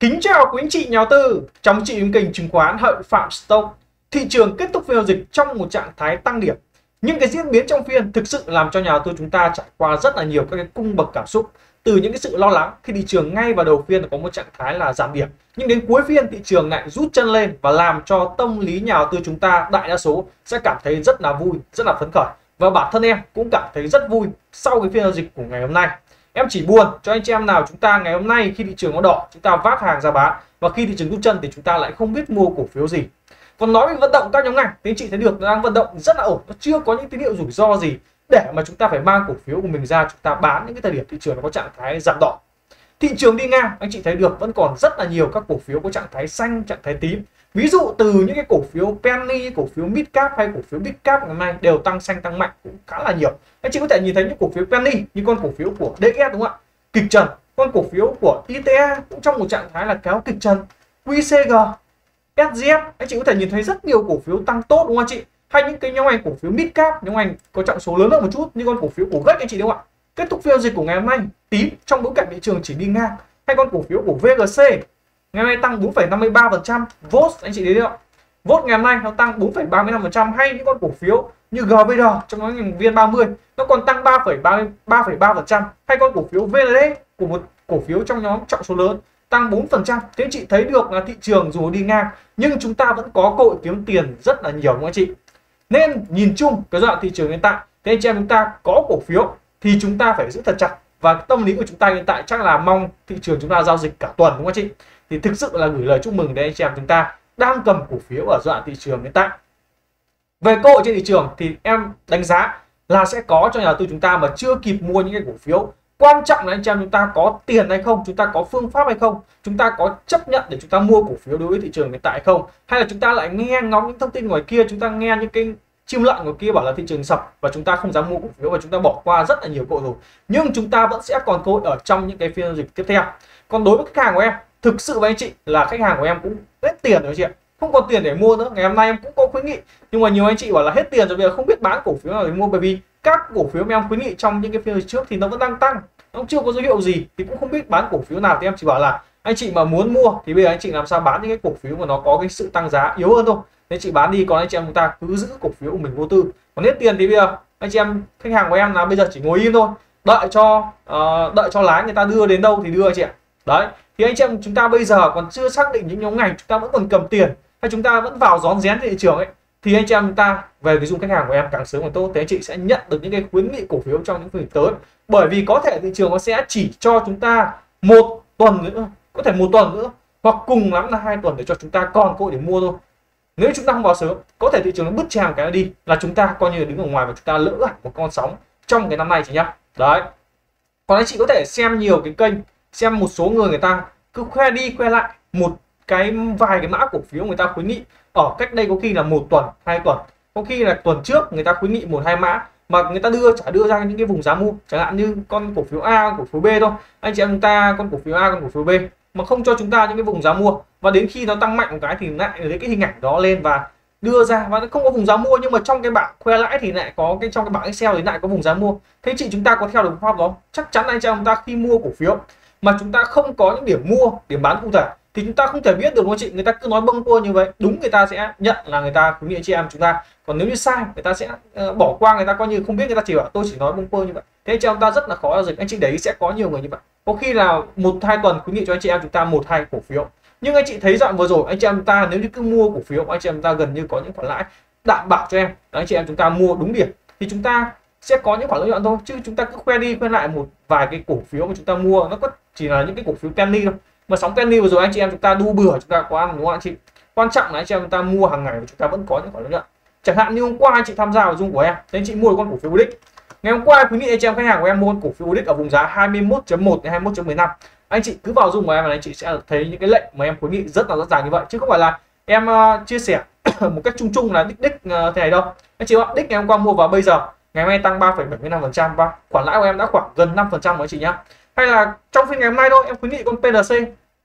Kính chào quý anh chị nhà đầu tư. Trong chị kênh chứng khoán Hợi Phạm Stock, thị trường kết thúc phiên giao dịch trong một trạng thái tăng điểm. Nhưng cái diễn biến trong phiên thực sự làm cho nhà đầu tư chúng ta trải qua rất là nhiều các cái cung bậc cảm xúc. Từ những cái sự lo lắng khi thị trường ngay vào đầu phiên có một trạng thái là giảm điểm, nhưng đến cuối phiên thị trường lại rút chân lên và làm cho tâm lý nhà đầu tư chúng ta đại đa số sẽ cảm thấy rất là vui, rất là phấn khởi. Và bản thân em cũng cảm thấy rất vui sau cái phiên giao dịch của ngày hôm nay. Em chỉ buồn cho anh chị em nào chúng ta ngày hôm nay khi thị trường nó đỏ chúng ta vác hàng ra bán, và khi thị trường rút chân thì chúng ta lại không biết mua cổ phiếu gì. Còn nói về vận động các nhóm ngành thì anh chị thấy được nó đang vận động rất là ổn, nó chưa có những tín hiệu rủi ro gì để mà chúng ta phải mang cổ phiếu của mình ra chúng ta bán những cái thời điểm thị trường nó có trạng thái giảm đỏ. Thị trường đi ngang anh chị thấy được vẫn còn rất là nhiều các cổ phiếu có trạng thái xanh, trạng thái tím. Ví dụ từ những cái cổ phiếu penny, cổ phiếu mid cap hay cổ phiếu big cap ngày hôm nay đều tăng xanh tăng mạnh cũng khá là nhiều. Anh chị có thể nhìn thấy những cổ phiếu penny như con cổ phiếu của DS đúng không ạ? Kịch trần. Con cổ phiếu của ITA cũng trong một trạng thái là kéo kịch trần. QCG, SGF anh chị có thể nhìn thấy rất nhiều cổ phiếu tăng tốt đúng không anh chị? Hay những cái nhóm ngành cổ phiếu mid cap, nhóm ngành có trọng số lớn hơn một chút như con cổ phiếu của GEC anh chị đúng không ạ? Kết thúc phiên giao dịch của ngày hôm nay tím trong bối cảnh thị trường chỉ đi ngang. Hay con cổ phiếu của VGC ngày hôm nay tăng 4,53%, VOS anh chị thấy không? VOS ngày hôm nay nó tăng 4,35%, hay những con cổ phiếu như GVD trong nhóm ngành VN30 nó còn tăng 3,3%, hay con cổ phiếu VLD của một cổ phiếu trong nhóm trọng số lớn tăng 4%. Thế anh chị thấy được là thị trường dù đi ngang nhưng chúng ta vẫn có cơ hội kiếm tiền rất là nhiều các anh chị. Nên nhìn chung cái giai đoạn thị trường hiện tại thì anh chị em chúng ta có cổ phiếu thì chúng ta phải giữ thật chặt, và tâm lý của chúng ta hiện tại chắc là mong thị trường chúng ta giao dịch cả tuần đúng không anh chị? Thì thực sự là gửi lời chúc mừng đến anh chị em chúng ta đang cầm cổ phiếu ở giai đoạn thị trường hiện tại. Về cơ hội trên thị trường thì em đánh giá là sẽ có cho nhà đầu tư chúng ta mà chưa kịp mua những cái cổ phiếu. Quan trọng là anh chị em chúng ta có tiền hay không, chúng ta có phương pháp hay không, chúng ta có chấp nhận để chúng ta mua cổ phiếu đối với thị trường hiện tại hay không, hay là chúng ta lại nghe ngóng những thông tin ngoài kia, chúng ta nghe những cái chim lợn ngoài kia bảo là thị trường sập và chúng ta không dám mua cổ phiếu và chúng ta bỏ qua rất là nhiều cơ hội rồi. Nhưng chúng ta vẫn sẽ còn cơ hội ở trong những cái phiên giao dịch tiếp theo. Còn đối với khách hàng của em, thực sự với anh chị là khách hàng của em cũng hết tiền rồi chị ạ, không còn tiền để mua nữa. Ngày hôm nay em cũng có khuyến nghị nhưng mà nhiều anh chị bảo là hết tiền rồi bây giờ không biết bán cổ phiếu nào để mua, bởi vì các cổ phiếu mà em khuyến nghị trong những cái phiên trước thì nó vẫn đang tăng, nó chưa có dấu hiệu gì thì cũng không biết bán cổ phiếu nào. Thì em chỉ bảo là anh chị mà muốn mua thì bây giờ anh chị làm sao bán những cái cổ phiếu mà nó có cái sự tăng giá yếu hơn thôi, nên chị bán đi, còn anh chị em chúng ta cứ giữ cổ phiếu của mình vô tư. Còn hết tiền thì bây giờ anh chị em khách hàng của em là bây giờ chỉ ngồi im thôi, đợi cho lái người ta đưa đến đâu thì đưa anh chị ạ. Đấy thì anh chị em chúng ta bây giờ còn chưa xác định những nhóm ngành, chúng ta vẫn còn cầm tiền hay chúng ta vẫn vào rón rén thị trường ấy, thì anh chị em chúng ta về cái dung khách hàng của em càng sớm càng tốt thì anh chị sẽ nhận được những cái khuyến nghị cổ phiếu trong những phiên tới. Bởi vì có thể thị trường nó sẽ chỉ cho chúng ta một tuần nữa, có thể một tuần nữa, hoặc cùng lắm là 2 tuần để cho chúng ta còn cơ hội để mua thôi. Nếu chúng ta không vào sớm, có thể thị trường nó bứt tràng cái đi là chúng ta coi như là đứng ở ngoài và chúng ta lỡ hẳn một con sóng trong cái năm nay chị nhá. Đấy. Còn anh chị có thể xem nhiều cái kênh, xem một số người ta cứ khoe đi khoe lại một vài cái mã cổ phiếu người ta khuyến nghị ở cách đây có khi là 1 tuần, 2 tuần, có khi là tuần trước người ta khuyến nghị 1-2 mã mà người ta chả đưa ra những cái vùng giá mua, chẳng hạn như con cổ phiếu A, con cổ phiếu B thôi. Anh chị em chúng ta con cổ phiếu A, con cổ phiếu B mà không cho chúng ta những cái vùng giá mua, và đến khi nó tăng mạnh một cái thì lại lấy cái hình ảnh đó lên và đưa ra, và nó không có vùng giá mua nhưng mà trong cái bảng khoe lãi thì lại có cái trong cái bảng Excel thì lại có vùng giá mua. Thế chị chúng ta có theo được phương pháp đó, chắc chắn anh chị em chúng ta khi mua cổ phiếu mà chúng ta không có những điểm mua, điểm bán cụ thể thì chúng ta không thể biết được đúng chị. Người ta cứ nói bâng quơ như vậy, đúng người ta sẽ nhận là người ta khuyến nghị anh chị em chúng ta, còn nếu như sai người ta sẽ bỏ qua, người ta coi như không biết, người ta chỉ bảo tôi chỉ nói bâng quơ như vậy. Thế anh chị em chúng ta rất là khó giao dịch. Anh chị đấy sẽ có nhiều người như vậy, có khi là 1-2 tuần khuyến nghị cho anh chị em chúng ta 1-2 cổ phiếu, nhưng anh chị thấy đoạn vừa rồi anh chị em chúng ta nếu như cứ mua cổ phiếu anh chị em chúng ta gần như có những khoản lãi. Đảm bảo cho em anh chị em chúng ta mua đúng điểm thì chúng ta sẽ có những khoản lợi nhuận thôi, chứ chúng ta cứ khoe đi khoe lại một vài cái cổ phiếu mà chúng ta mua nó có chỉ là những cái cổ phiếu penny thôi. Mà sóng penny vừa rồi anh chị em chúng ta đu bừa chúng ta có ăn đúng không anh chị? Quan trọng là anh chị em chúng ta mua hàng ngày và chúng ta vẫn có những khoản lợi nhuận. Chẳng hạn như hôm qua anh chị tham gia vào dung của em, thế anh chị mua được con cổ phiếu UDIX. Ngày hôm qua khuyến nghị anh chị em khách hàng của em mua con cổ phiếu UDIX ở vùng giá 21.1 đến 21.15. Anh chị cứ vào dung của em là anh chị sẽ thấy những cái lệnh mà em khuyến nghị rất là rõ ràng như vậy, chứ không phải là em chia sẻ một cách chung chung là đích thế này đâu. Anh chị ạ, đích ngày hôm qua mua vào bây giờ ngày hôm nay tăng 3,75% và khoản lãi của em đã khoảng gần 5% anh chị nhá. Hay là trong phiên ngày hôm nay thôi em khuyến nghị con PLC.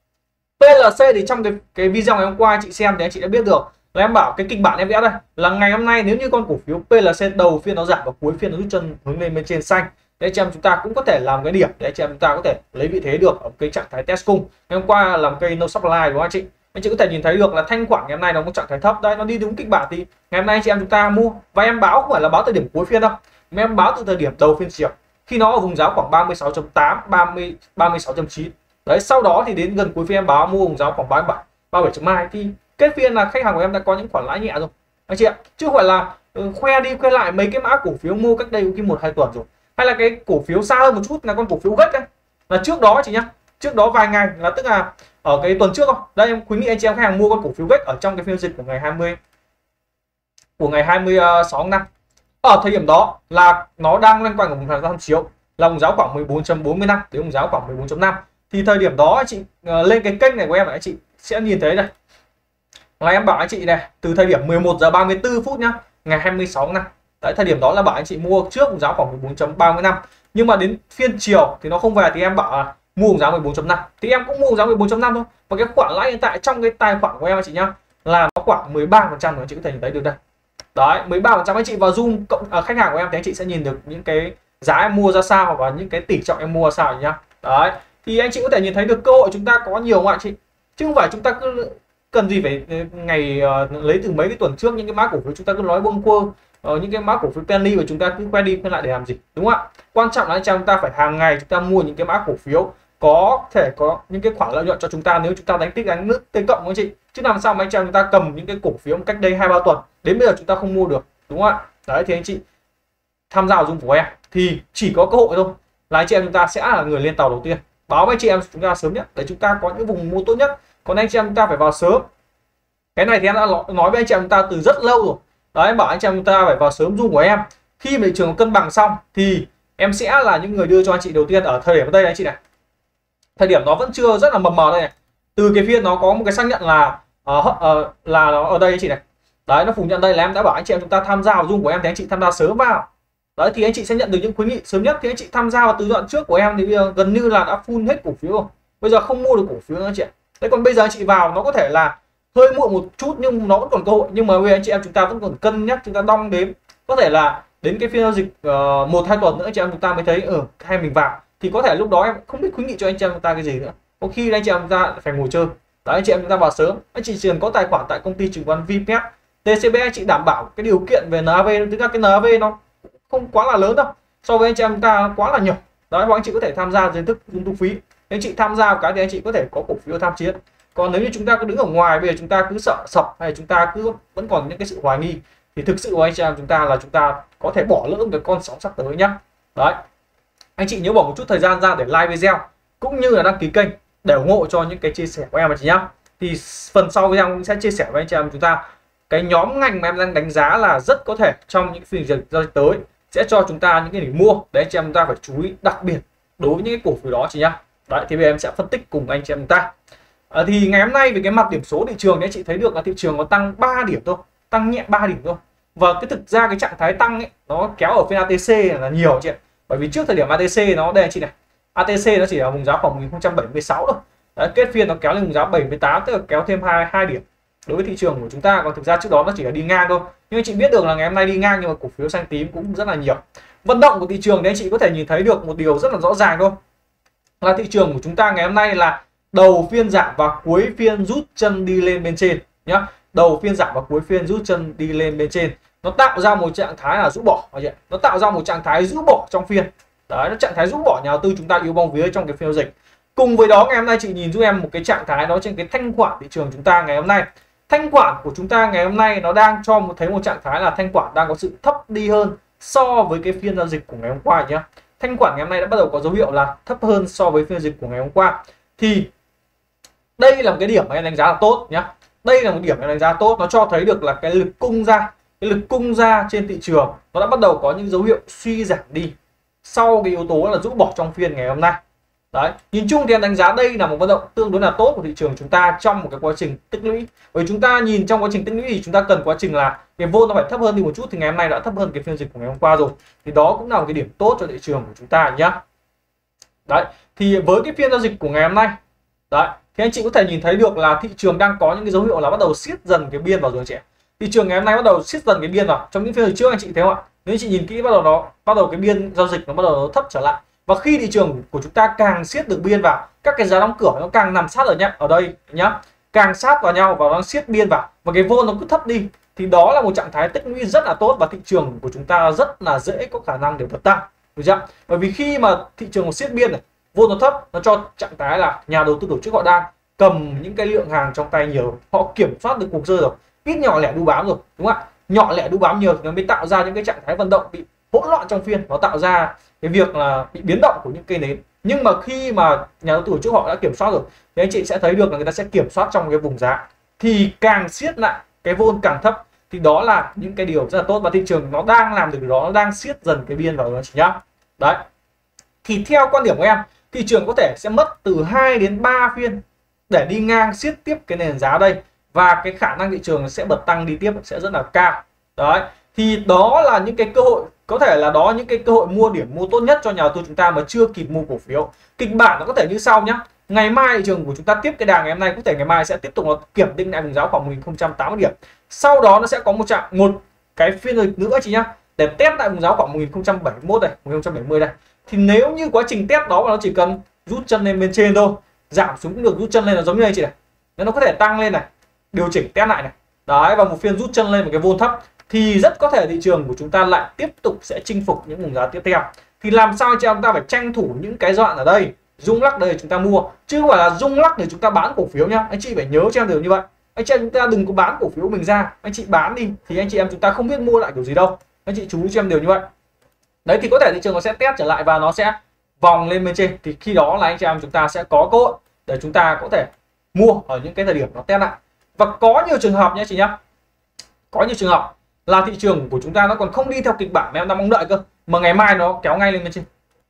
PLC thì trong cái video ngày hôm qua anh chị xem thì anh chị đã biết được là em bảo cái kịch bản em vẽ đây là ngày hôm nay nếu như con cổ phiếu PLC đầu phiên nó giảm và cuối phiên nó rút chân hướng lên bên trên xanh để chị em chúng ta cũng có thể làm cái điểm để chị em chúng ta có thể lấy vị thế được ở cái trạng thái test cung. Ngày hôm qua làm cây no supply đúng không anh chị có thể nhìn thấy được là thanh khoản ngày hôm nay nó có trạng thái thấp đây, nó đi đúng kịch bản thì ngày hôm nay chị em chúng ta mua, và em báo không phải là báo thời điểm cuối phiên đâu, mà em báo từ thời điểm đầu phiên chiều khi nó ở vùng giá khoảng 36.8 36.9 đấy. Sau đó thì đến gần cuối phiên em báo mua vùng giá khoảng 37.2 thì kết phiên là khách hàng của em đã có những khoản lãi nhẹ rồi anh chị ạ, chứ không phải là khoe đi khoe lại mấy cái mã cổ phiếu mua cách đây cái 1-2 tuần rồi, hay là cái cổ phiếu xa hơn một chút là con cổ phiếu gách đấy, là trước đó chị nhá, trước đó vài ngày là tức là ở cái tuần trước không, đây em khuyến nghị anh chị em khách hàng mua con cổ phiếu gách ở trong cái phiên dịch của ngày 26 tháng 5. Ở thời điểm đó là nó đang loanh quanh ở vùng tham chiếu là vùng giá khoảng 14.45 đến vùng giá khoảng 14.5, thì thời điểm đó anh chị lên cái kênh này của em anh chị sẽ nhìn thấy này là em bảo anh chị này từ thời điểm 11 giờ 34 phút nhá, ngày 26 tháng 5 tại thời điểm đó là bảo anh chị mua trước vùng giá khoảng 14.35, nhưng mà đến phiên chiều thì nó không về thì em bảo là mua vùng giá 14.5 thì em cũng mua vùng giá 14.5 thôi, và cái khoản lãi hiện tại trong cái tài khoản của em anh chị nhá là nó khoảng 13% rồi, anh chị có thể nhìn thấy được đây đấy, 13%. Anh chị vào Zoom cộng khách hàng của em thì anh chị sẽ nhìn được những cái giá em mua ra sao và những cái tỷ trọng em mua ra sao nhá. Đấy thì anh chị có thể nhìn thấy được cơ hội chúng ta có nhiều không anh chị, chứ không phải chúng ta cứ cần gì phải ngày lấy từ mấy cái tuần trước những cái mã cổ phiếu chúng ta cứ nói bâng quơ những cái mã cổ phiếu penny và chúng ta cứ quay đi quay lại để làm gì, đúng không ạ? Quan trọng là chúng ta phải hàng ngày chúng ta mua những cái mã cổ phiếu có thể có những cái khoản lợi nhuận cho chúng ta nếu chúng ta đánh tích đánh nước T cộng anh chị, chứ làm sao mà anh chị chúng ta cầm những cái cổ phiếu cách đây 2-3 tuần đến bây giờ chúng ta không mua được, đúng không ạ? Đấy thì anh chị tham gia vào Zoom của em thì chỉ có cơ hội thôi là anh chị em chúng ta sẽ là người lên tàu đầu tiên, báo với anh chị em chúng ta sớm nhất để chúng ta có những vùng mua tốt nhất. Còn anh chị em chúng ta phải vào sớm, cái này thì em đã nói với anh chị em chúng ta từ rất lâu rồi đấy, bảo anh chị em chúng ta phải vào sớm Zoom của em. Khi mà thị trường cân bằng xong thì em sẽ là những người đưa cho anh chị đầu tiên ở thời điểm ở đây anh chị này, thời điểm nó vẫn chưa rất là mờ mờ đây này, từ cái phiên nó có một cái xác nhận là nó ở đây anh chị này đấy, nó phủ nhận đây là em đã bảo anh chị em chúng ta tham gia vào Zoom của em thì anh chị tham gia sớm vào đấy thì anh chị sẽ nhận được những khuyến nghị sớm nhất. Thì anh chị tham gia vào từ đoạn trước của em thì bây giờ gần như là đã full hết cổ phiếu rồi, bây giờ không mua được cổ phiếu nữa anh chị ạ. Đấy còn bây giờ anh chị vào nó có thể là hơi muộn một chút nhưng nó vẫn còn cơ hội, nhưng mà bây giờ anh chị em chúng ta vẫn còn cân nhắc, chúng ta đong đếm, có thể là đến cái phiên giao dịch 1-2 tuần nữa anh chị em chúng ta mới thấy hay mình vào, thì có thể lúc đó em không biết khuyến nghị cho anh chị em chúng ta cái gì nữa, có khi anh chị em chúng ta phải ngồi chơi. Đấy anh chị em chúng ta vào sớm, anh chị chỉ cần có tài khoản tại công ty chứng khoán VPS TCB, anh chị đảm bảo cái điều kiện về NAV, thực ra cái NAV nó không quá là lớn đâu so với anh chị em chúng ta quá là nhiều đấy, hoặc anh chị có thể tham gia dưới thức dùng thu phí, anh chị tham gia một cái thì anh chị có thể có cổ phiếu tham chiến. Còn nếu như chúng ta cứ đứng ở ngoài bây giờ chúng ta cứ sợ sập hay chúng ta cứ vẫn còn những cái sự hoài nghi thì thực sự của anh chị em chúng ta là chúng ta có thể bỏ lỡ cái con sóng sắp tới nhá. Đấy anh chị nhớ bỏ một chút thời gian ra để like video cũng như là đăng ký kênh để ủng hộ cho những cái chia sẻ của em anh chị nhá. Thì phần sau video cũng sẽ chia sẻ với anh chị em chúng ta cái nhóm ngành mà em đang đánh giá là rất có thể trong những phiên giao dịch tới sẽ cho chúng ta những cái để mua để anh chị em chúng ta phải chú ý đặc biệt đối với những cái cổ phiếu đó chị nhá. Đấy thì bây giờ em sẽ phân tích cùng anh chị em chúng ta. Thì ngày hôm nay về cái mặt điểm số thị trường đấy chị thấy được là thị trường nó tăng 3 điểm thôi, tăng nhẹ 3 điểm thôi, và cái thực ra cái trạng thái tăng ấy nó kéo ở phiên ATC là nhiều chị ạ, bởi vì trước thời điểm ATC nó đây chị này, ATC nó chỉ ở vùng giá khoảng 1076 thôi đấy, kết phiên nó kéo lên vùng giá 78, tức là kéo thêm hai điểm đối với thị trường của chúng ta. Còn thực ra trước đó nó chỉ là đi ngang thôi, nhưng anh chị biết được là ngày hôm nay đi ngang nhưng mà cổ phiếu xanh tím cũng rất là nhiều. Vận động của thị trường đấy anh chị có thể nhìn thấy được một điều rất là rõ ràng thôi, là thị trường của chúng ta ngày hôm nay là đầu phiên giảm và cuối phiên rút chân đi lên bên trên nhá. Đầu phiên giảm và cuối phiên rút chân đi lên bên trên, nó tạo ra một trạng thái là rũ bỏ, nó tạo ra một trạng thái rũ bỏ trong phiên đấy, nó trạng thái rũ bỏ nhà đầu tư chúng ta yếu bóng vía trong cái phiên giao dịch. Cùng với đó ngày hôm nay chị nhìn giúp em một cái trạng thái đó trên cái thanh khoản thị trường chúng ta ngày hôm nay. Thanh khoản của chúng ta ngày hôm nay nó đang cho thấy một trạng thái là thanh khoản đang có sự thấp đi hơn so với cái phiên giao dịch của ngày hôm qua nhé. Thanh khoản ngày hôm nay đã bắt đầu có dấu hiệu là thấp hơn so với phiên dịch của ngày hôm qua, thì đây là một cái điểm mà em đánh giá là tốt nhá. Đây là một điểm em đánh giá tốt, nó cho thấy được là cái lực cung ra trên thị trường nó đã bắt đầu có những dấu hiệu suy giảm đi sau cái yếu tố là rũ bỏ trong phiên ngày hôm nay. Đấy, nhìn chung thì em đánh giá đây là một vận động tương đối là tốt của thị trường chúng ta trong một cái quá trình tích lũy. Bởi chúng ta nhìn trong quá trình tích lũy thì chúng ta cần quá trình là cái vôn nó phải thấp hơn đi một chút, thì ngày hôm nay đã thấp hơn cái phiên dịch của ngày hôm qua rồi, thì đó cũng là một cái điểm tốt cho thị trường của chúng ta nhá. Đấy, thì với cái phiên giao dịch của ngày hôm nay đấy thì anh chị có thể nhìn thấy được là thị trường đang có những cái dấu hiệu là bắt đầu siết dần cái biên vào rồi chị ạ. thị trường ngày hôm nay bắt đầu siết dần cái biên vào. Trong những phiên trước anh chị thấy không ạ, nếu anh chị nhìn kỹ bắt đầu cái biên giao dịch nó bắt đầu nó thấp trở lại, và khi thị trường của chúng ta càng siết được biên vào, các cái giá đóng cửa nó càng nằm sát ở đây nhá, càng sát vào nhau và nó siết biên vào và cái vôn nó cứ thấp đi, thì đó là một trạng thái tích lũy rất là tốt và thị trường của chúng ta rất là dễ có khả năng để bật tăng, được chưa? Bởi vì khi mà thị trường siết biên này, vôn nó thấp, nó cho trạng thái là nhà đầu tư tổ chức họ đang cầm những cái lượng hàng trong tay nhiều, họ kiểm soát được cuộc rơi rồi, ít nhỏ lẻ đu bám rồi, đúng không ạ? Nhỏ lẻ đu bám nhiều thì nó mới tạo ra những cái trạng thái vận động bị hỗn loạn trong phiên, nó tạo ra cái việc là bị biến động của những cây nến. Nhưng mà khi mà nhà đầu tư tổ chức họ đã kiểm soát rồi thì anh chị sẽ thấy được là người ta sẽ kiểm soát trong cái vùng giá, thì càng siết lại cái vôn càng thấp, thì đó là những cái điều rất là tốt và thị trường nó đang làm được đó, nó đang siết dần cái biên vào đó chị nhá. Đấy, thì theo quan điểm của em, thị trường có thể sẽ mất từ 2 đến 3 phiên để đi ngang siết tiếp cái nền giá đây, và cái khả năng thị trường sẽ bật tăng đi tiếp sẽ rất là cao. Đấy, thì đó là những cái cơ hội, có thể là đó những cái cơ hội mua điểm mua tốt nhất cho nhà đầu tư chúng ta mà chưa kịp mua cổ phiếu. Kịch bản nó có thể như sau nhá. Ngày mai thị trường của chúng ta tiếp cái đà ngày hôm nay, có thể ngày mai sẽ tiếp tục nó kiểm định lại vùng giá khoảng 1080 điểm. Sau đó nó sẽ có một cái phiên dịch nữa chị nhá, để test lại vùng giá khoảng 1071 đây, 1070 đây. Thì nếu như quá trình test đó mà nó chỉ cần rút chân lên bên trên thôi, giảm xuống cũng được, rút chân lên là giống như này chị này. Nên nó có thể tăng lên này, điều chỉnh test lại này. Đấy, và một phiên rút chân lên một cái vôn thấp thì rất có thể thị trường của chúng ta lại tiếp tục sẽ chinh phục những vùng giá tiếp theo. Thì làm sao cho chúng ta phải tranh thủ những cái đoạn ở đây, rung lắc đây chúng ta mua, chứ không phải là rung lắc để chúng ta bán cổ phiếu nhá. Anh chị phải nhớ cho em điều như vậy. Anh chị em chúng ta đừng có bán cổ phiếu mình ra, anh chị bán đi thì anh chị em chúng ta không biết mua lại kiểu gì đâu. Anh chị chú cho em điều như vậy. Đấy, thì có thể thị trường nó sẽ test trở lại và nó sẽ vòng lên bên trên, thì khi đó là anh chị em chúng ta sẽ có cơ hội để chúng ta có thể mua ở những cái thời điểm nó test lại. Và có nhiều trường hợp nhé chị nhá, có nhiều trường hợp là thị trường của chúng ta nó còn không đi theo kịch bản mà em đang mong đợi cơ, mà ngày mai nó kéo ngay lên bên trên.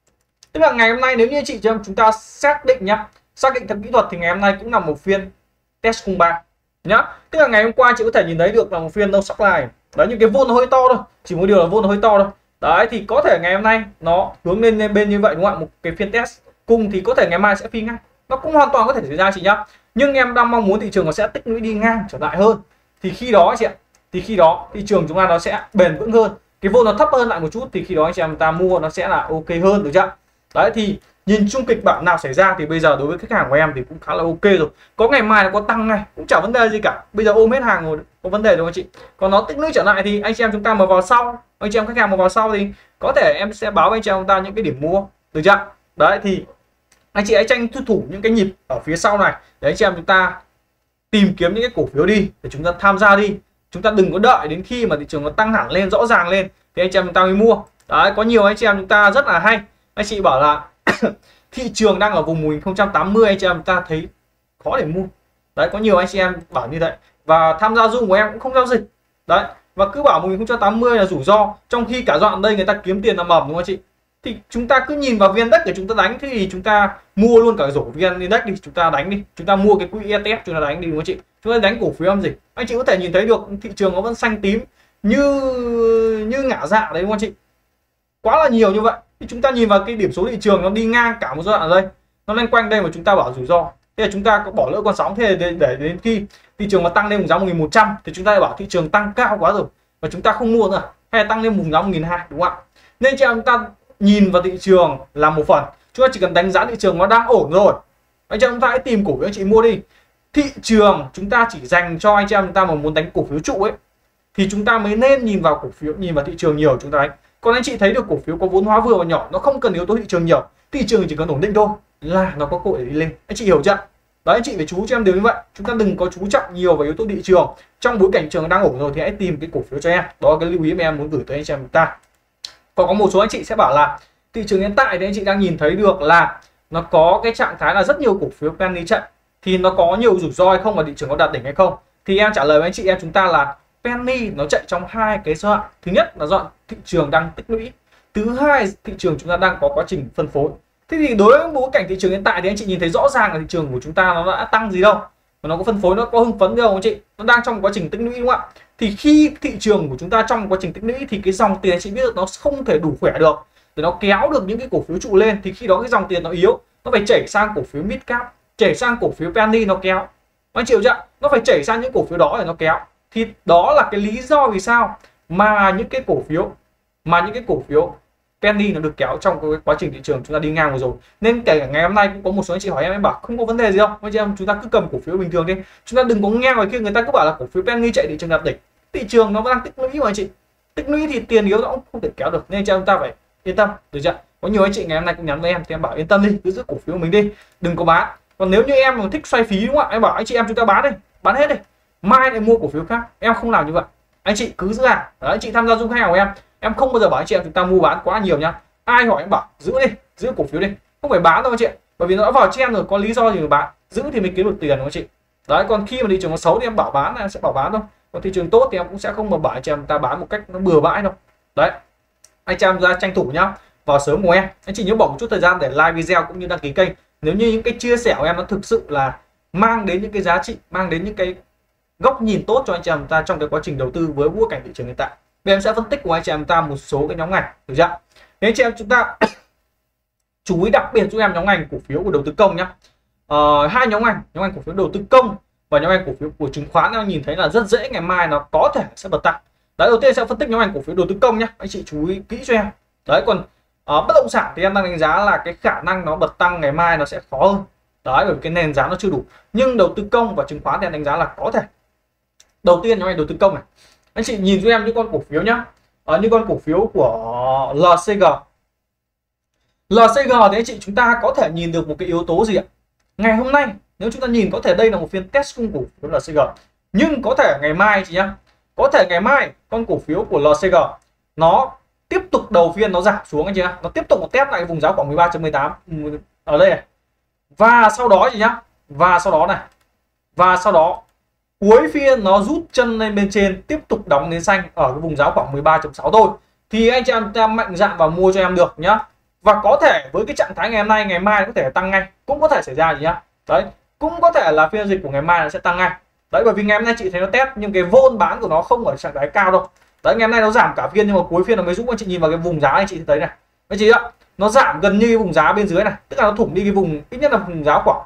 Tức là ngày hôm nay nếu như chị cho chúng ta xác định nhá, xác định thật kỹ thuật thì ngày hôm nay cũng là một phiên test khung 3 nhá. Tức là ngày hôm qua chị có thể nhìn thấy được là một phiên đâu sắc này đấy, những cái vôn nó hơi to thôi, chỉ một điều là vôn nó hơi to thôi. Đấy, thì có thể ngày hôm nay nó hướng lên bên như vậy đúng không ạ, một cái phiên test cung thì có thể ngày mai sẽ phi ngang, nó cũng hoàn toàn có thể xảy ra chị nhá. Nhưng em đang mong muốn thị trường nó sẽ tích lũy đi ngang trở lại hơn, thì khi đó chị ạ, thì khi đó thị trường chúng ta nó sẽ bền vững hơn, cái vôn nó thấp hơn lại một chút, thì khi đó anh chị em ta mua nó sẽ là ok hơn, được chưa? Đấy, thì nhìn chung kịch bản nào xảy ra thì bây giờ đối với khách hàng của em thì cũng khá là ok rồi. Có ngày mai nó có tăng ngay cũng chả vấn đề gì cả, bây giờ ôm hết hàng rồi, có vấn đề đâu anh chị. Còn nó tích lũy trở lại thì anh chị em chúng ta mà vào sau, anh chị em khách hàng mà vào sau thì có thể em sẽ báo với anh chị em chúng ta những cái điểm mua, được chưa? Đấy, thì anh chị hãy tranh thủ những cái nhịp ở phía sau này để anh chị em chúng ta tìm kiếm những cái cổ phiếu đi để chúng ta tham gia đi. Chúng ta đừng có đợi đến khi mà thị trường nó tăng hẳn lên rõ ràng lên thì anh chị em chúng ta mới mua. Đấy, có nhiều anh chị em chúng ta rất là hay, anh chị bảo là thị trường đang ở vùng 1080, anh chị em chúng ta thấy khó để mua. Đấy, có nhiều anh chị em bảo như vậy và tham gia Zoom của em cũng không giao dịch. Đấy, và cứ bảo 1080 là rủi ro, trong khi cả đoạn đây người ta kiếm tiền làm mầm, đúng không chị? Thì chúng ta cứ nhìn vào VN Index để chúng ta đánh, thì chúng ta mua luôn cả rổ VN Index đi, chúng ta đánh đi, chúng ta mua cái quỹ ETF chúng ta đánh đi, đúng không chị? Chúng ta đánh cổ phiếu làm gì? Anh chị có thể nhìn thấy được thị trường nó vẫn xanh tím như ngả dạ đấy, đúng không chị? Quá là nhiều như vậy. Thì chúng ta nhìn vào cái điểm số thị trường nó đi ngang cả một giai đoạn ở đây, nó lên quanh đây mà chúng ta bảo rủi ro, thế là chúng ta có bỏ lỡ con sóng. Thế để đến khi thị trường mà tăng lên vùng giá 1100 thì chúng ta lại bảo thị trường tăng cao quá rồi và chúng ta không mua nữa, hay là tăng lên vùng giá 1200, đúng không ạ? Nên chúng ta nhìn vào thị trường là một phần, chúng ta chỉ cần đánh giá thị trường nó đang ổn rồi, anh chị em chúng ta hãy tìm cổ phiếu anh chị mua đi. Thị trường chúng ta chỉ dành cho anh chị em chúng ta mà muốn đánh cổ phiếu trụ ấy thì chúng ta mới nên nhìn vào cổ phiếu, nhìn vào thị trường nhiều chúng ta đánh. Còn anh chị thấy được cổ phiếu có vốn hóa vừa và nhỏ, nó không cần yếu tố thị trường nhiều, thị trường chỉ cần ổn định thôi là nó có cơ hội để đi lên, anh chị hiểu chưa? Đấy, anh chị phải chú cho em điều như vậy, chúng ta đừng có chú trọng nhiều vào yếu tố thị trường. Trong bối cảnh thị trường đang ổn rồi thì hãy tìm cái cổ phiếu cho em, đó là cái lưu ý mà em muốn gửi tới anh chị em chúng ta. Còn có một số anh chị sẽ bảo là thị trường hiện tại thì anh chị đang nhìn thấy được là nó có cái trạng thái là rất nhiều cổ phiếu penny chạy, thì nó có nhiều rủi ro hay không và thị trường có đạt đỉnh hay không? Thì em trả lời với anh chị em chúng ta là penny nó chạy trong hai cái giai đoạn. Thứ nhất là giai đoạn thị trường đang tích lũy, thứ hai thị trường chúng ta đang có quá trình phân phối. Thế thì đối với bối cảnh thị trường hiện tại thì anh chị nhìn thấy rõ ràng là thị trường của chúng ta nó đã tăng gì đâu, và nó có phân phối, nó có hưng phấn gì đâu anh chị, nó đang trong quá trình tích lũy, đúng không ạ? Thì khi thị trường của chúng ta trong quá trình tích lũy thì cái dòng tiền anh chị biết được nó không thể đủ khỏe được để nó kéo được những cái cổ phiếu trụ lên, thì khi đó cái dòng tiền nó yếu, nó phải chảy sang cổ phiếu mid cap, chảy sang cổ phiếu penny nó kéo, anh chịu chưa? Nó phải chảy sang những cổ phiếu đó để nó kéo, Thì đó là cái lý do vì sao mà những cái cổ phiếu penny nó được kéo trong cái quá trình thị trường chúng ta đi ngang vừa rồi. Nên kể cả ngày hôm nay cũng có một số anh chị hỏi em bảo không có vấn đề gì đâu anh chị em, chúng ta cứ cầm cổ phiếu bình thường đi, chúng ta đừng có nghe ngoài kia người ta cứ bảo là cổ phiếu penny chạy thị trường đạt đỉnh. Thị trường nó đang tích lũy mà anh chị, tích lũy thì tiền yếu nó cũng không thể kéo được, nên chúng ta phải yên tâm, được chưa? Có nhiều anh chị ngày hôm nay cũng nhắn với em thì em bảo yên tâm đi, cứ giữ cổ phiếu của mình đi, đừng có bán. Còn nếu như em mà thích xoay phí đúng không ạ, em bảo anh chị em chúng ta bán đi, bán hết đi, mai lại mua cổ phiếu khác, em không làm như vậy. Anh chị cứ giữ hàng. Đấy, anh chị tham gia dung khách hàng của em không bao giờ bảo anh chị em chúng ta mua bán quá nhiều nhá. Ai hỏi em bảo giữ đi, giữ cổ phiếu đi, không phải bán đâu anh chị, bởi vì nó đã vào chen rồi, có lý do gì mà bán, giữ thì mình kiếm được tiền đúng không anh chị? Đấy, còn khi mà thị trường nó xấu thì em bảo bán là em sẽ bảo bán thôi, còn thị trường tốt thì em cũng sẽ không mà bảo anh chị em ta bán một cách nó bừa bãi đâu. Đấy, anh chị em ra tranh thủ nhá, vào sớm của em. Anh chị nhớ bỏ một chút thời gian để like video cũng như đăng ký kênh. Nếu như những cái chia sẻ của em nó thực sự là mang đến những cái giá trị, mang đến những cái góc nhìn tốt cho anh chị em ta trong cái quá trình đầu tư với bối cảnh thị trường hiện tại. Bây giờ em sẽ phân tích của anh chị em ta một số cái nhóm ngành, được chưa? Nếu anh chị em chúng ta chú ý đặc biệt giúp em nhóm ngành cổ phiếu của đầu tư công nhá. Hai nhóm ngành cổ phiếu đầu tư công và nhóm ngành cổ phiếu của chứng khoán em nhìn thấy là rất dễ ngày mai nó có thể sẽ bật tăng. Đấy, đầu tiên sẽ phân tích nhóm ngành cổ phiếu đầu tư công nhá, anh chị chú ý kỹ cho em. Đấy, còn bất động sản thì em đang đánh giá là cái khả năng nó bật tăng ngày mai nó sẽ khó hơn. Đấy, bởi vì cái nền giá nó chưa đủ. Nhưng đầu tư công và chứng khoán thì em đánh giá là có thể. Đầu tiên nhóm ngành đầu tư công này, anh chị nhìn cho em những con cổ phiếu nhá. Như con cổ phiếu của LCG. LCG thì anh chị chúng ta có thể nhìn được một cái yếu tố gì ạ? Ngày hôm nay nếu chúng ta nhìn có thể đây là một phiên test cung cổ phiếu LCG, nhưng có thể ngày mai chị nhá, có thể ngày mai con cổ phiếu của LCG nó tiếp tục đầu phiên nó giảm xuống anh chị nhá, nó tiếp tục một test lại cái vùng giá khoảng 13.18 ở đây này, và sau đó chị nhá, và sau đó cuối phiên nó rút chân lên bên trên, tiếp tục đóng nến xanh ở cái vùng giá khoảng 13.6 thôi, thì anh chị em ta mạnh dạn vào mua cho em được nhá. Và có thể với cái trạng thái ngày hôm nay, ngày mai có thể tăng ngay, cũng có thể xảy ra gì nhá. Đấy, cũng có thể là phiên giao dịch của ngày mai nó sẽ tăng ngay. Đấy, bởi vì ngày hôm nay chị thấy nó test nhưng cái vôn bán của nó không ở trạng thái cao đâu. Đấy, ngày hôm nay nó giảm cả phiên nhưng mà cuối phiên nó mới rút. Anh chị nhìn vào cái vùng giá anh chị thấy này, anh chị ạ, nó giảm gần như cái vùng giá bên dưới này, tức là nó thủng đi cái vùng ít nhất là vùng giá khoảng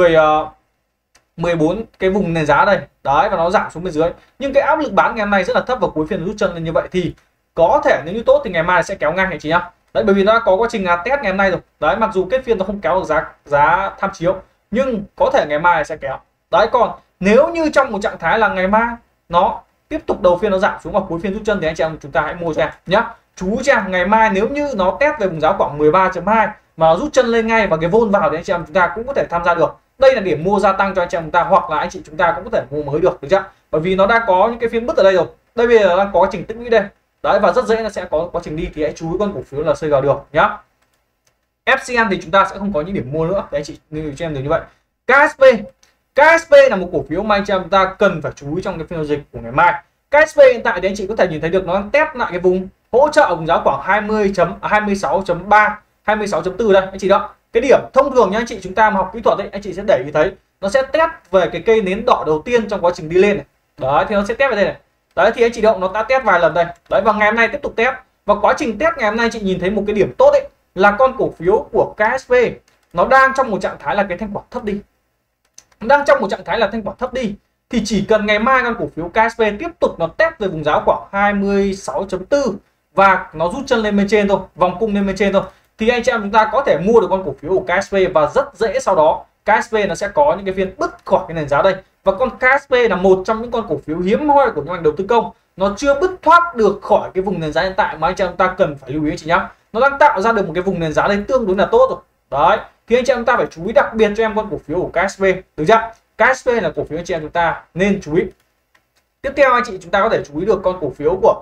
14 cái vùng nền giá đây. Đấy, và nó giảm xuống bên dưới. Nhưng cái áp lực bán ngày hôm nay rất là thấp và cuối phiên rút chân lên như vậy thì có thể nếu như tốt thì ngày mai sẽ kéo ngang anh chị nhá. Đấy, bởi vì nó đã có quá trình test ngày hôm nay rồi. Đấy, mặc dù kết phiên nó không kéo được giá tham chiếu nhưng có thể ngày mai sẽ kéo. Đấy, còn nếu như trong một trạng thái là ngày mai nó tiếp tục đầu phiên nó giảm xuống và cuối phiên rút chân thì anh chị em chúng ta hãy mua cho em nhá. Chú cho em ngày mai nếu như nó test về vùng giá khoảng 13.2 mà nó rút chân lên ngay và cái vôn vào thì anh chị em chúng ta cũng có thể tham gia được. Đây là điểm mua gia tăng cho anh chị em chúng ta, hoặc là anh chị chúng ta cũng có thể mua mới được chưa? Bởi vì nó đã có những cái phiên bứt ở đây rồi. Đây bây giờ đang có quá trình tích lũy đây. Đấy, và rất dễ nó sẽ có quá trình đi thì hãy chú ý con cổ phiếu là CG được nhá. FCN thì chúng ta sẽ không có những điểm mua nữa, để anh chị lưu cho em được như vậy. KSP là một cổ phiếu mà anh chị em ta cần phải chú ý trong cái phiên giao dịch của ngày mai. KSP hiện tại thì anh chị có thể nhìn thấy được nó đang test lại cái vùng hỗ trợ vùng giá khoảng 26.3, 26.4 đây anh chị đó. Cái điểm thông thường nhá anh chị, chúng ta mà học kỹ thuật đấy anh chị sẽ để ý thấy nó sẽ test về cái cây nến đỏ đầu tiên trong quá trình đi lên này. Đấy, thì nó sẽ test về đây này. Đấy, thì anh chị động nó đã test vài lần đây. Đấy, và ngày hôm nay tiếp tục test. Và quá trình test ngày hôm nay chị nhìn thấy một cái điểm tốt đấy là con cổ phiếu của KSP nó đang trong một trạng thái là cái thanh khoản thấp đi. Đang trong một trạng thái là thanh khoản thấp đi thì chỉ cần ngày mai con cổ phiếu KSP tiếp tục nó test về vùng giá khoảng 26.4 và nó rút chân lên bên trên thôi, vòng cung lên bên trên thôi, thì anh chị em chúng ta có thể mua được con cổ phiếu của KSP và rất dễ sau đó KSP nó sẽ có những cái phiên bứt khỏi cái nền giá đây. Và con KSP là một trong những con cổ phiếu hiếm hoi của những ngành đầu tư công, nó chưa bứt thoát được khỏi cái vùng nền giá hiện tại mà anh chị em ta cần phải lưu ý anh chị nhá. Nó đang tạo ra được một cái vùng nền giá đây tương đối là tốt rồi. Đấy, thì anh chị em ta phải chú ý đặc biệt cho em con cổ phiếu của KSP, được chưa? KSP là cổ phiếu anh chị em chúng ta nên chú ý. Tiếp theo anh chị chúng ta có thể chú ý được con cổ phiếu của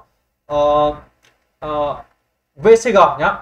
VCG nhá.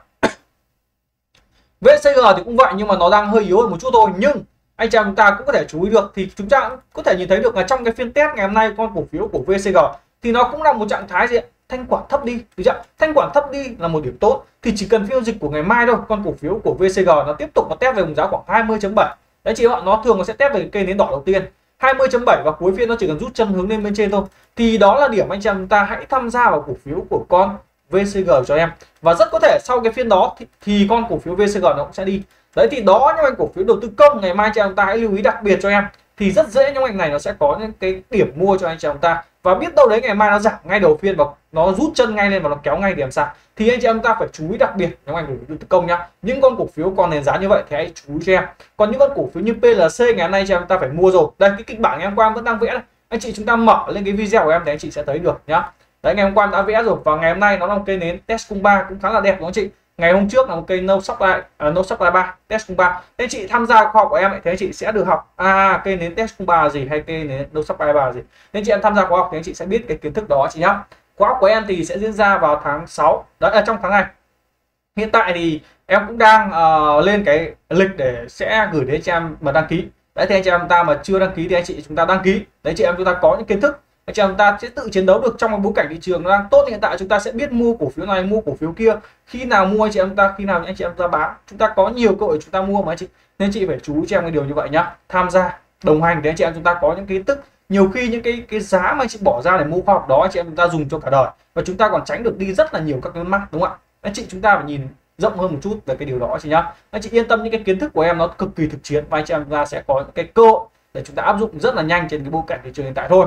VCG thì cũng vậy nhưng mà nó đang hơi yếu hơn một chút thôi, nhưng anh chị em chúng ta cũng có thể chú ý được, thì chúng ta cũng có thể nhìn thấy được là trong cái phiên test ngày hôm nay con cổ phiếu của VCG thì nó cũng là một trạng thái gì ạ? Thanh khoản thấp đi, được chưa? Thanh khoản thấp đi là một điểm tốt, thì chỉ cần phiên giao dịch của ngày mai thôi con cổ phiếu của VCG nó tiếp tục nó test về vùng giá khoảng 20.7. Đấy chị ạ, nó thường nó sẽ test về cây nến đỏ đầu tiên 20.7 và cuối phiên nó chỉ cần rút chân hướng lên bên trên thôi, thì đó là điểm anh chị em chúng ta hãy tham gia vào cổ phiếu của con VCG cho em. Và rất có thể sau cái phiên đó thì con cổ phiếu VCG nó cũng sẽ đi. Đấy, thì đó những anh cổ phiếu đầu tư công ngày mai chị em ta hãy lưu ý đặc biệt cho em. thì rất dễ nhóm ngành này nó sẽ có những cái điểm mua cho anh chị em ta, và biết đâu đấy ngày mai nó giảm ngay đầu phiên và nó rút chân ngay lên và nó kéo ngay điểm sàn thì anh chị em ta phải chú ý, đặc biệt nhóm ngành cổ phiếu đầu tư công nhá. Những con cổ phiếu còn nền giá như vậy thì hãy chú ý cho em. Còn những con cổ phiếu như PLC ngày hôm nay anh chị em ta phải mua rồi. Đây cái kịch bản ngày hôm qua vẫn đang vẽ đây, anh chị chúng ta mở lên cái video của em thì anh chị sẽ thấy được nhá. Đấy, ngày hôm qua đã vẽ rồi và ngày hôm nay nó là một cây nến test 03 cũng khá là đẹp đúng không chị. Ngày hôm trước là một cây no supply 3 test 03. Thế chị tham gia khóa học của em ấy, thì anh chị sẽ được học cây nến test 03 là gì hay cây nến no supply 3 là gì. Nên chị em tham gia khóa học thì anh chị sẽ biết cái kiến thức đó chị nhá. Khóa học của em thì sẽ diễn ra vào tháng 6, đó là trong tháng này. Hiện tại thì em cũng đang lên cái lịch để sẽ gửi đến chị em mà đăng ký. Đấy thì anh chị em ta mà chưa đăng ký thì anh chị chúng ta đăng ký. Đấy chị em chúng ta có những kiến thức, anh chị em ta sẽ tự chiến đấu được trong một bối cảnh thị trường nó đang tốt. Hiện tại chúng ta sẽ biết mua cổ phiếu này, mua cổ phiếu kia, khi nào mua anh chị em ta, khi nào anh chị em ta bán. Chúng ta có nhiều cơ hội chúng ta mua mà anh chị, nên chị phải chú ý cho em cái điều như vậy nhá. Tham gia đồng hành để anh chị em chúng ta có những kiến thức, nhiều khi những cái giá mà anh chị bỏ ra để mua khoa học đó anh chị em chúng ta dùng cho cả đời, và chúng ta còn tránh được đi rất là nhiều các cái mắc, đúng không ạ? Anh chị chúng ta phải nhìn rộng hơn một chút về cái điều đó chị nhá. Anh chị yên tâm, những cái kiến thức của em nó cực kỳ thực chiến và anh chị em ta sẽ có những cái cơ hội để chúng ta áp dụng rất là nhanh trên cái bối cảnh thị trường hiện tại thôi.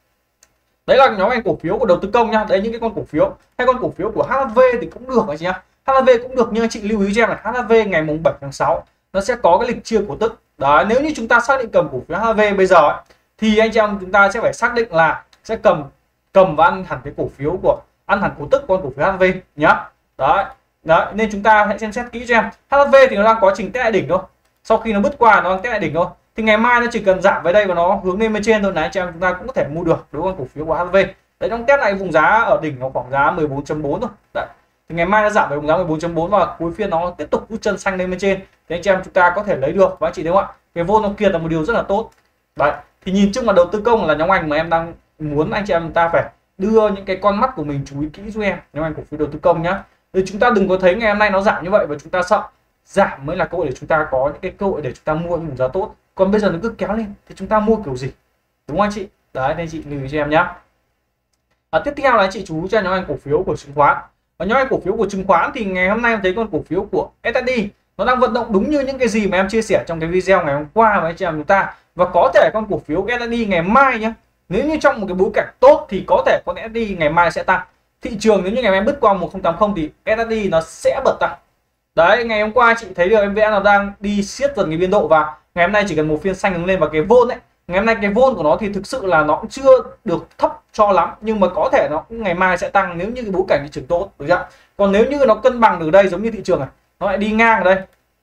Đấy là nhóm ngành cổ phiếu của đầu tư công nhá. Đấy, những cái con cổ phiếu, hay con cổ phiếu của HHV thì cũng được anh chị nhá. HHV cũng được, nhưng anh chị lưu ý cho em là HHV ngày mùng 7 tháng 6 nó sẽ có cái lịch chia cổ tức. Đấy, nếu như chúng ta xác định cầm cổ phiếu HHV bây giờ ấy, thì anh chị em chúng ta sẽ phải xác định là sẽ cầm và ăn hẳn cái cổ phiếu của, ăn hẳn cổ tức con cổ phiếu HHV nhá. Đấy. Đấy, nên chúng ta hãy xem xét kỹ cho em. HHV thì nó đang quá trình test lại đỉnh thôi. Sau khi nó bứt qua nó đang test lại đỉnh thôi. Thì ngày mai nó chỉ cần giảm về đây và nó hướng lên bên trên thôi là anh chị em chúng ta cũng có thể mua được đối với cổ phiếu của HHV. Đấy, trong test lại vùng giá ở đỉnh nó khoảng giá 14.4 thôi. Đấy. Thì ngày mai nó giảm về vùng giá 14.4 và cuối phiên nó tiếp tục rút chân xanh lên bên trên. Thì anh chị em chúng ta có thể lấy được, và anh chị thấy không ạ? Cái vô nó kiệt là một điều rất là tốt. Đấy. Thì nhìn chung là đầu tư công là nhóm ngành mà em đang muốn anh chị em ta phải đưa những cái con mắt của mình chú ý kỹ giúp em, nhóm ngành cổ phiếu đầu tư công nhá. Thì chúng ta đừng có thấy ngày hôm nay nó giảm như vậy và chúng ta sợ. Giảm mới là cơ hội để chúng ta có những cái cơ hội để chúng ta mua những vùng giá tốt. Còn bây giờ nó cứ kéo lên thì chúng ta mua kiểu gì, đúng không anh chị? Đấy, nên chị lưu ý cho em nhá. Tiếp theo là anh chị chú ý cho nhóm ngành cổ phiếu của chứng khoán. Và nhóm ngành cổ phiếu của chứng khoán thì ngày hôm nay em thấy con cổ phiếu của SSD nó đang vận động đúng như những cái gì mà em chia sẻ trong cái video ngày hôm qua với anh chị em chúng ta. Và có thể con cổ phiếu SSD ngày mai nhá, nếu như trong một cái bối cảnh tốt thì có thể con SSD ngày mai sẽ tăng. Thị trường nếu như ngày mai bứt qua 1080 thì SSD nó sẽ bật tăng. Đấy, ngày hôm qua chị thấy được em vẽ nó đang đi siết dần cái biên độ, và ngày hôm nay chỉ cần một phiên xanh đứng lên, và cái vôn ấy, ngày hôm nay cái vôn của nó thì thực sự là nó cũng chưa được thấp cho lắm, nhưng mà có thể nó cũng ngày mai sẽ tăng nếu như cái bối cảnh thị trường tốt, được chưa? Còn nếu như nó cân bằng được đây, giống như thị trường này, nó lại đi ngang ở đây,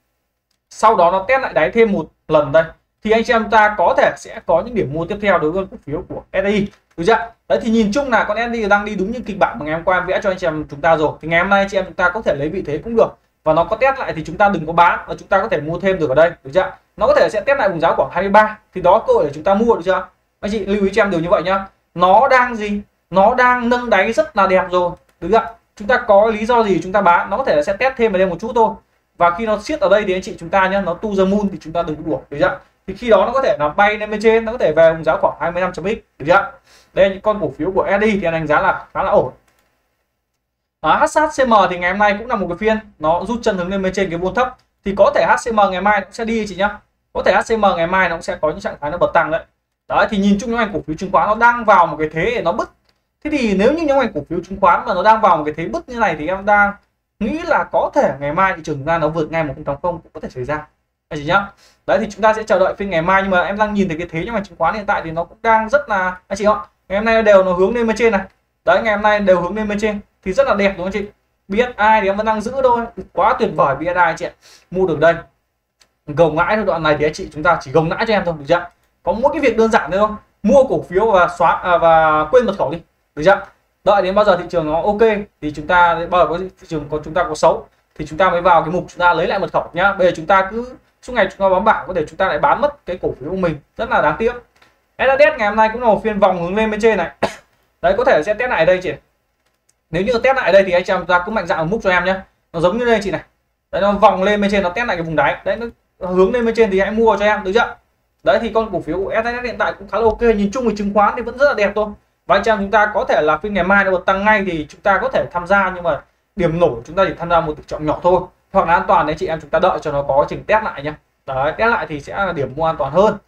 sau đó nó test lại đáy thêm một lần đây, thì anh chị em ta có thể sẽ có những điểm mua tiếp theo đối với cổ phiếu của SSI, được chưa? Đấy, thì nhìn chung là con SSI đang đi đúng như kịch bản mà ngày hôm qua em vẽ cho anh chị em chúng ta rồi. Thì ngày hôm nay anh chị em chúng ta có thể lấy vị thế cũng được, và nó có test lại thì chúng ta đừng có bán, và chúng ta có thể mua thêm được ở đây, được chưa? Nó có thể sẽ test lại vùng giá khoảng 23 thì đó cơ hội để chúng ta mua, được chưa? Anh chị lưu ý cho em điều như vậy nhá. Nó đang gì? Nó đang nâng đáy rất là đẹp rồi, được chưa? Chúng ta có lý do gì chúng ta bán? Nó có thể là sẽ test thêm ở đây một chút thôi. Và khi nó siết ở đây thì anh chị chúng ta nhá, nó to the moon thì chúng ta đừng có đuổi, được chưa? Thì khi đó nó có thể là bay lên bên trên, nó có thể về vùng giá khoảng 25.x, được chưa? Đây là những con cổ phiếu của SSI thì anh đánh giá là khá là ổn. HCM thì ngày hôm nay cũng là một cái phiên nó rút chân hướng lên bên trên cái vôn thấp, thì có thể HCM ngày mai nó sẽ đi chị nhá. Có thể HCM ngày mai nó cũng sẽ có những trạng thái nó bật tăng đấy. Đấy, thì nhìn chung nhóm ngành cổ phiếu chứng khoán nó đang vào một cái thế để nó bứt. Thế thì nếu như nhóm ngành cổ phiếu chứng khoán mà nó đang vào một cái thế bứt như này thì em đang nghĩ là có thể ngày mai thị trường ra nó vượt ngay 1080 cũng có thể xảy ra, anh chị nhá. Đấy, thì chúng ta sẽ chờ đợi phiên ngày mai, nhưng mà em đang nhìn thấy cái thế nhóm ngành chứng khoán hiện tại thì nó cũng đang rất là, anh chị ạ, ngày hôm nay đều nó hướng lên bên trên này. Đấy, ngày hôm nay đều hướng lên bên trên thì rất là đẹp, đúng không chị? BSI thì em vẫn đang giữ thôi, quá tuyệt vời BSI chị ạ. Mua được đây, gồng lãi thôi, đoạn này thì anh chị chúng ta chỉ gồng lãi cho em thôi, được chưa? Có mỗi cái việc đơn giản thôi, mua cổ phiếu và xóa và quên mật khẩu đi, được chưa? Đợi đến bao giờ thị trường nó ok thì chúng ta, bao giờ có thị trường có chúng ta có xấu thì chúng ta mới vào cái mục chúng ta lấy lại mật khẩu nhá. Bây giờ chúng ta cứ suốt ngày chúng ta bám bảng, có thể chúng ta lại bán mất cái cổ phiếu của mình, rất là đáng tiếc. SHS ngày hôm nay cũng là một phiên vòng hướng lên bên trên này. Đấy, có thể sẽ test lại đây chị. Nếu như test lại đây thì anh chị em ta cũng mạnh dạn một múc cho em nhé. Nó giống như đây chị này. Đấy, nó vòng lên bên trên, nó test lại cái vùng đáy. Đấy, nó hướng lên bên trên thì hãy mua cho em, được chưa? Đấy, thì con cổ phiếu của SHS hiện tại cũng khá là ok. Nhìn chung thì chứng khoán thì vẫn rất là đẹp thôi. Và anh chị em chúng ta có thể là phiên ngày mai nó bật tăng ngay thì chúng ta có thể tham gia, nhưng mà điểm nổ chúng ta chỉ tham gia một tỷ trọng nhỏ thôi. Hoặc là an toàn đấy chị em chúng ta đợi cho nó có trình test lại nhé. Đấy, test lại thì sẽ là điểm mua an toàn hơn.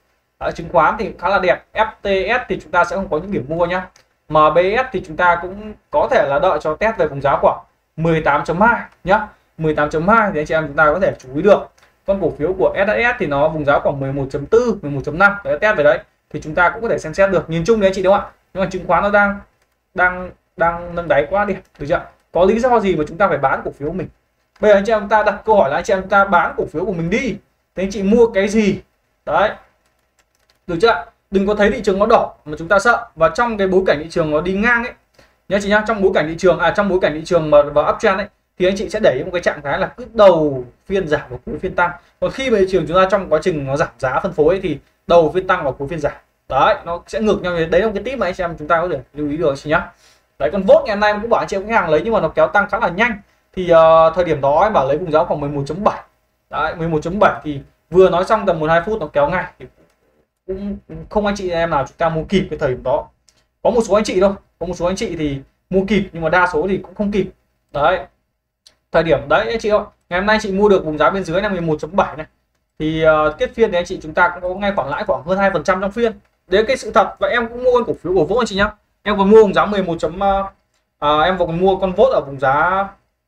Chứng khoán thì khá là đẹp. FTS thì chúng ta sẽ không có những điểm mua nhá. MBS thì chúng ta cũng có thể là đợi cho test về vùng giá khoảng 18.2 nhá. 18.2 thì anh chị em chúng ta có thể chú ý được. Con cổ phiếu của SHS thì nó vùng giá khoảng 11.4, 11.5 đấy, test về đấy thì chúng ta cũng có thể xem xét được. Nhìn chung đấy anh chị đúng không ạ? Nhưng mà chứng khoán nó đang nâng đáy quá đẹp, được chưa? Có lý do gì mà chúng ta phải bán cổ phiếu của mình? Bây giờ anh chị em chúng ta đặt câu hỏi là anh chị em chúng ta bán cổ phiếu của mình đi thì anh chị mua cái gì? Đấy, được chưa? Đừng có thấy thị trường nó đỏ mà chúng ta sợ. Và trong cái bối cảnh thị trường nó đi ngang ấy nhá chị nhá, trong bối cảnh thị trường mà vào uptrend ấy thì anh chị sẽ đẩy một cái trạng thái là cứ đầu phiên giảm và cuối phiên tăng. Còn khi mà thị trường chúng ta trong quá trình nó giảm giá phân phối ấy, thì đầu phiên tăng và cuối phiên giảm. Đấy, nó sẽ ngược nhau. Đấy là một cái tip mà anh chị em chúng ta có thể lưu ý được chị nhá. Đấy, con VOT ngày hôm nay cũng bảo anh chị em khách hàng lấy nhưng mà nó kéo tăng khá là nhanh. Thì thời điểm đó em bảo lấy vùng giá khoảng 11.7. Đấy, 11.7 thì vừa nói xong tầm 1-2 phút nó kéo ngay thì cũng không anh chị em nào chúng ta mua kịp cái thời điểm đó. Có một số anh chị thôi, có một số anh chị thì mua kịp nhưng mà đa số thì cũng không kịp. Đấy, thời điểm đấy anh chị ơi, ngày hôm nay chị mua được vùng giá bên dưới là 11.7 này thì kết phiên thì anh chị chúng ta cũng có ngay khoản lãi khoảng hơn 2% trong phiên. Đấy cái sự thật. Và em cũng mua con cổ phiếu của VOT anh chị nhá. Em còn mua vùng giá 11. Em còn mua con VOT ở vùng giá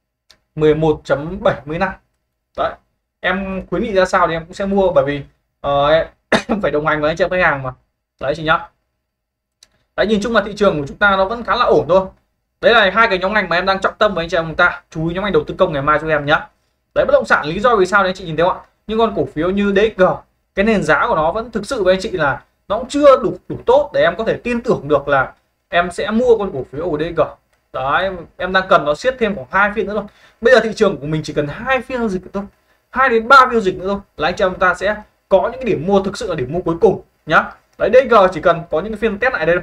11.75. Đấy, em khuyến nghị ra sao thì em cũng sẽ mua, bởi vì em phải đồng hành với anh chị em khách hàng mà. Đấy chị nhá. Đấy, nhìn chung là thị trường của chúng ta nó vẫn khá là ổn thôi. Đấy là hai cái nhóm ngành mà em đang trọng tâm với anh chị em chúng ta. Chú ý nhóm ngành đầu tư công ngày mai cho em nhé. Đấy, bất động sản lý do vì sao đấy anh chị nhìn thấy không ạ? Nhưng con cổ phiếu như DXG, cái nền giá của nó vẫn thực sự với anh chị là nó cũng chưa đủ tốt để em có thể tin tưởng được là em sẽ mua con cổ phiếu của DXG. Đấy, em đang cần nó siết thêm khoảng 2 phiên nữa thôi. Bây giờ thị trường của mình chỉ cần 2 phiên giao dịch thôi, 2 đến 3 phiên giao dịch nữa thôi là anh chị em chúng ta sẽ có những cái điểm mua thực sự là điểm mua cuối cùng nhá. Đấy, DXG chỉ cần có những cái phiên test lại đây,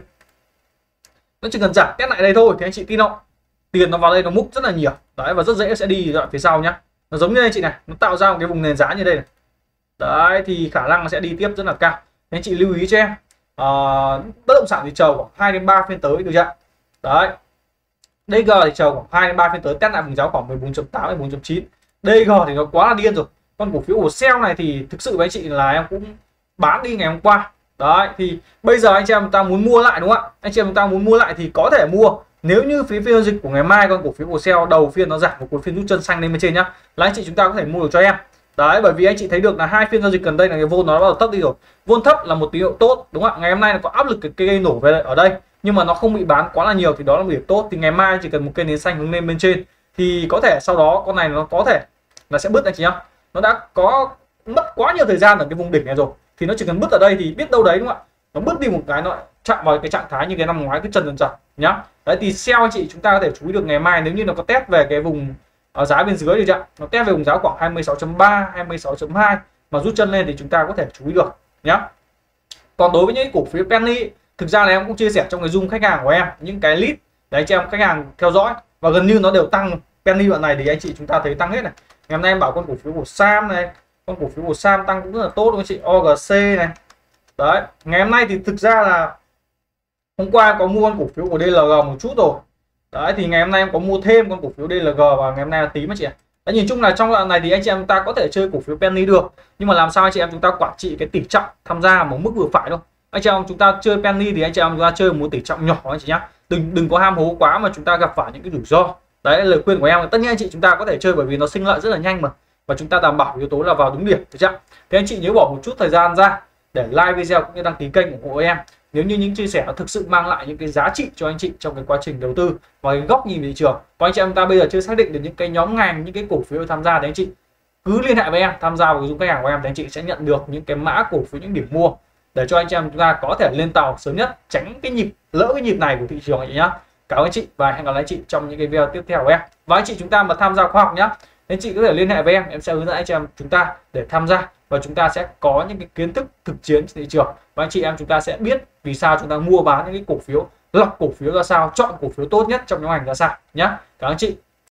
nó chỉ cần giảm test lại đây thôi thì anh chị tin không? Tiền nó vào đây nó múc rất là nhiều. Đấy, và rất dễ sẽ đi đoạn phía sau nhá. Nó giống như anh chị này, nó tạo ra một cái vùng nền giá như đây này. Đấy, thì khả năng nó sẽ đi tiếp rất là cao. Nên anh chị lưu ý cho em. Bất động sản thì chờ khoảng 2 đến 3 phiên tới, được chưa? Đấy. DG thì chờ khoảng 2 đến 3 phiên tới test lại vùng giá khoảng 14.8 đến 14.9. DG thì nó quá là điên rồi. Con cổ phiếu của Shell này thì thực sự với anh chị là em cũng bán đi ngày hôm qua. Đấy, thì bây giờ anh chị em ta muốn mua lại đúng không ạ? Anh chị em ta muốn mua lại thì có thể mua. Nếu như phiên giao dịch của ngày mai con cổ phiếu của Shell đầu phiên nó giảm một cuối phiên rút chân xanh lên bên trên nhá, là anh chị chúng ta có thể mua được cho em. Đấy, bởi vì anh chị thấy được là hai phiên giao dịch gần đây là cái vôn nó bắt đầu thấp đi rồi. Vôn thấp là một tín hiệu tốt đúng không ạ? Ngày hôm nay nó có áp lực cái cây nổ về ở đây nhưng mà nó không bị bán quá là nhiều thì đó là một điểm tốt. Thì ngày mai chỉ cần một cây nến xanh hướng lên bên trên thì có thể sau đó con này nó có thể là sẽ bứt anh chị nhá. Nó đã có mất quá nhiều thời gian ở cái vùng đỉnh này rồi thì nó chỉ cần bứt ở đây thì biết đâu đấy đúng không ạ? Nó bứt đi một cái nó chạm vào cái trạng thái như cái năm ngoái cái chân dần dần nhá. Đấy thì Shell anh chị chúng ta có thể chú ý được ngày mai nếu như nó có test về cái vùng ở giá bên dưới thì chưa, nó test về vùng giá khoảng 26.3, 26.2 mà rút chân lên thì chúng ta có thể chú ý được nhá. Còn đối với những cổ phiếu penny, thực ra là em cũng chia sẻ trong cái zoom khách hàng của em những cái list đấy cho em khách hàng theo dõi và gần như nó đều tăng. Penny đoạn này thì anh chị chúng ta thấy tăng hết này. Ngày hôm nay em bảo con cổ phiếu của Sam này, con cổ phiếu của Sam tăng cũng rất là tốt đúng không chị? OGC này. Đấy, ngày hôm nay thì thực ra là hôm qua có mua con cổ phiếu của DLG một chút rồi. Đấy thì ngày hôm nay em có mua thêm con cổ phiếu DLG và ngày hôm nay là tím mà chị ạ. Đấy, nhìn chung là trong đoạn này thì anh chị em ta có thể chơi cổ phiếu penny được, nhưng mà làm sao anh chị em chúng ta quản trị cái tỷ trọng tham gia một mức vừa phải thôi. Anh chị em chúng ta chơi penny thì anh chị em chúng ta chơi một tỷ trọng nhỏ anh chị nhá. Đừng có ham hố quá mà chúng ta gặp phải những cái rủi ro. Đấy, lời khuyên của em. Tất nhiên anh chị chúng ta có thể chơi bởi vì nó sinh lợi rất là nhanh mà, và chúng ta đảm bảo yếu tố là vào đúng điểm, được chưa? Thế anh chị nhớ bỏ một chút thời gian ra để like video cũng như đăng ký kênh ủng hộ em. Nếu như những chia sẻ nó thực sự mang lại những cái giá trị cho anh chị trong cái quá trình đầu tư và cái góc nhìn thị trường. Và anh chị em ta bây giờ chưa xác định được những cái nhóm ngành, những cái cổ phiếu tham gia thì anh chị cứ liên hệ với em, tham gia vào dung khách hàng của em thì anh chị sẽ nhận được những cái mã cổ phiếu, những điểm mua để cho anh chị em chúng ta có thể lên tàu sớm nhất, tránh cái nhịp cái nhịp này của thị trường anh chị nhá. Cảm ơn anh chị và hẹn gặp lại anh chị trong những cái video tiếp theo của em. Và anh chị chúng ta mà tham gia khóa học nhá, anh chị có thể liên hệ với em sẽ hướng dẫn anh chị em chúng ta để tham gia và chúng ta sẽ có những cái kiến thức thực chiến trên thị trường, và anh chị em chúng ta sẽ biết vì sao chúng ta mua bán những cái cổ phiếu, lọc cổ phiếu ra sao, chọn cổ phiếu tốt nhất trong nhóm ngành ra sao nhé. Cảm ơn anh chị.